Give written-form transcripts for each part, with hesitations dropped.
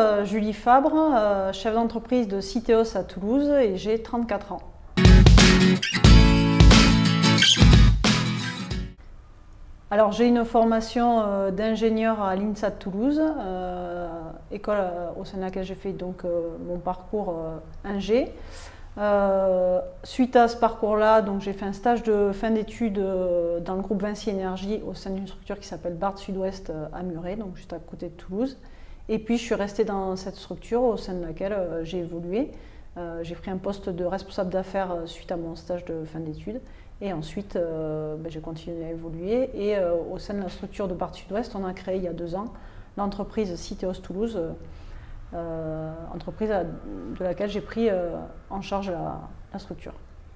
Julie Fabre, chef d'entreprise de Citeos à Toulouse et j'ai 34 ans. Alors j'ai une formation d'ingénieur à l'INSA de Toulouse, école au sein de laquelle j'ai fait donc mon parcours ingé. Suite à ce parcours-là, j'ai fait un stage de fin d'études dans le groupe Vinci Énergie au sein d'une structure qui s'appelle Bard Sud-Ouest à Muret, donc juste à côté de Toulouse. Et puis je suis restée dans cette structure au sein de laquelle j'ai évolué. J'ai pris un poste de responsable d'affaires suite à mon stage de fin d'études. Et ensuite, j'ai continué à évoluer. Et au sein de la structure de Bard Sud-Ouest, on a créé il y a 2 ans l'entreprise Citeos Toulouse, entreprise de laquelle j'ai pris en charge la structure.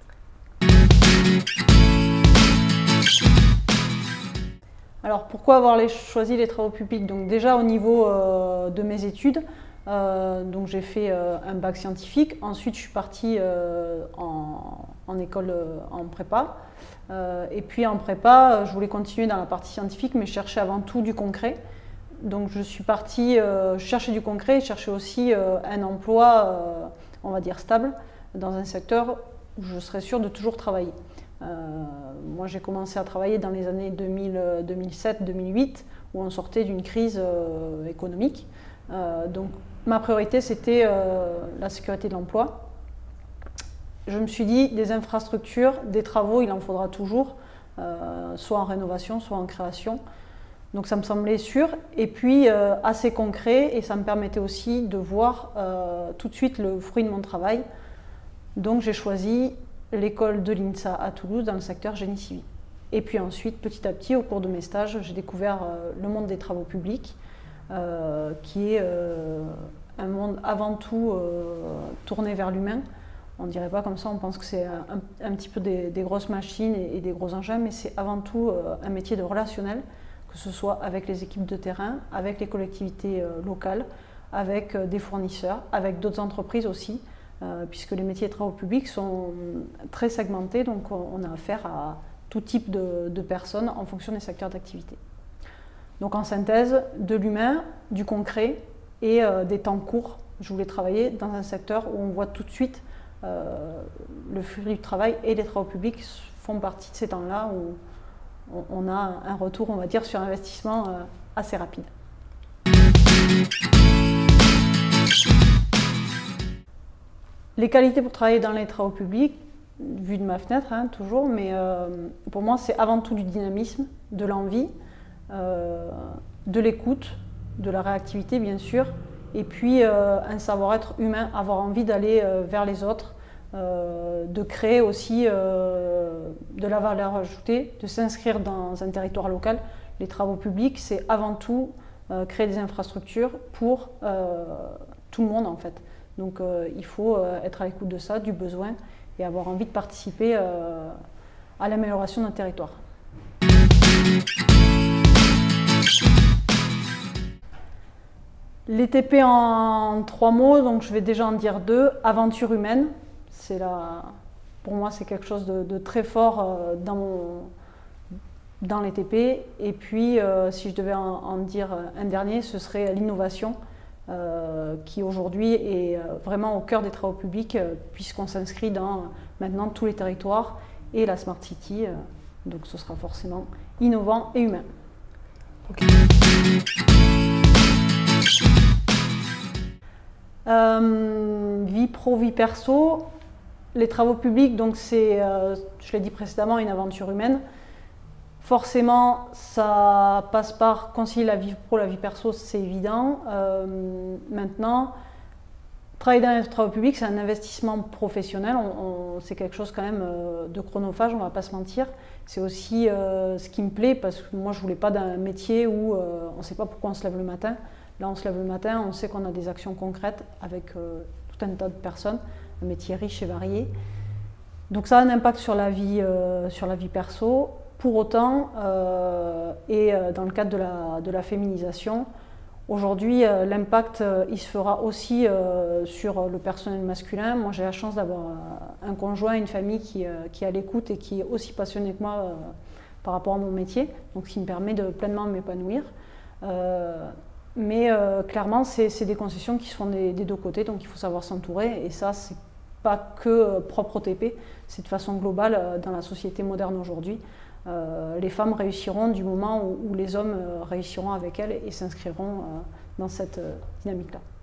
Alors pourquoi avoir choisi les travaux publics? Donc déjà au niveau de mes études, j'ai fait un bac scientifique. Ensuite je suis partie en école en prépa. Et puis en prépa, je voulais continuer dans la partie scientifique, mais je cherchais avant tout du concret. Donc je suis partie chercher du concret et chercher aussi un emploi, on va dire stable, dans un secteur où je serais sûre de toujours travailler. Moi j'ai commencé à travailler dans les années 2007-2008 où on sortait d'une crise économique. Donc ma priorité c'était la sécurité de l'emploi. Je me suis dit des infrastructures, des travaux, il en faudra toujours, soit en rénovation, soit en création. Donc ça me semblait sûr et puis assez concret et ça me permettait aussi de voir tout de suite le fruit de mon travail. Donc j'ai choisi l'école de l'INSA à Toulouse dans le secteur génie civil. Et puis ensuite, petit à petit, au cours de mes stages, j'ai découvert le monde des travaux publics, qui est un monde avant tout tourné vers l'humain. On ne dirait pas comme ça, on pense que c'est un petit peu des grosses machines et des gros engins, mais c'est avant tout un métier de relationnel, que ce soit avec les équipes de terrain, avec les collectivités locales, avec des fournisseurs, avec d'autres entreprises aussi, puisque les métiers de travaux publics sont très segmentés, donc on a affaire à tout type de personnes en fonction des secteurs d'activité. Donc en synthèse, de l'humain, du concret et des temps courts. Je voulais travailler dans un secteur où on voit tout de suite le fruit du travail et les travaux publics font partie de ces temps-là où on a un retour, on va dire, sur investissement assez rapide. Les qualités pour travailler dans les travaux publics, vu de ma fenêtre, toujours, mais pour moi c'est avant tout du dynamisme, de l'envie, de l'écoute, de la réactivité bien sûr, et puis un savoir-être humain, avoir envie d'aller vers les autres, de créer aussi de la valeur ajoutée, de s'inscrire dans un territoire local. Les travaux publics, c'est avant tout créer des infrastructures pour tout le monde en fait. Donc il faut être à l'écoute de ça, du besoin, et avoir envie de participer à l'amélioration d'un territoire. Les TP en 3 mots, donc je vais déjà en dire 2. Aventure humaine, pour moi c'est quelque chose de très fort dans les TP. Et puis si je devais en dire un dernier, ce serait l'innovation, qui aujourd'hui est vraiment au cœur des travaux publics, puisqu'on s'inscrit dans maintenant tous les territoires et la Smart City, donc ce sera forcément innovant et humain. Okay. Vie pro, vie perso, les travaux publics, donc c'est, je l'ai dit précédemment, une aventure humaine. Forcément, ça passe par concilier la vie pro, la vie perso, c'est évident. Maintenant, travailler dans les travaux publics, c'est un investissement professionnel. C'est quelque chose quand même de chronophage, on ne va pas se mentir. C'est aussi ce qui me plaît, parce que moi, je ne voulais pas d'un métier où on ne sait pas pourquoi on se lève le matin. Là, on se lève le matin, on sait qu'on a des actions concrètes avec tout un tas de personnes, un métier riche et varié. Donc ça a un impact sur la vie perso. Pour autant, et dans le cadre de la féminisation, aujourd'hui, l'impact, il se fera aussi sur le personnel masculin. Moi, j'ai la chance d'avoir un conjoint, une famille qui est à l'écoute et qui est aussi passionné que moi par rapport à mon métier, donc ce qui me permet de pleinement m'épanouir. Mais clairement, c'est des concessions qui se font des deux côtés, donc il faut savoir s'entourer. Et ça, c'est pas que propre au TP, c'est de façon globale dans la société moderne aujourd'hui. Les femmes réussiront du moment où les hommes réussiront avec elles et s'inscriront dans cette dynamique-là.